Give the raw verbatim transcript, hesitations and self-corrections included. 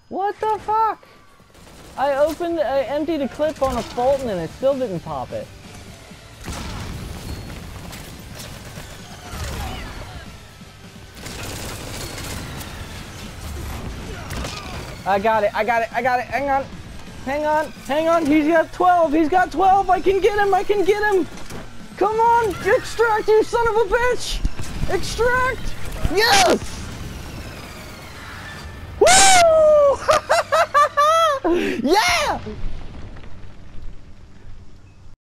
What the fuck? I opened, I emptied a clip on a Fulton and it still didn't pop it. I got it, I got it, I got it, hang on. Hang on, hang on, he's got twelve, he's got twelve, I can get him, I can get him. Come on, extract, you son of a bitch. Extract, yes. Woo! Yeah!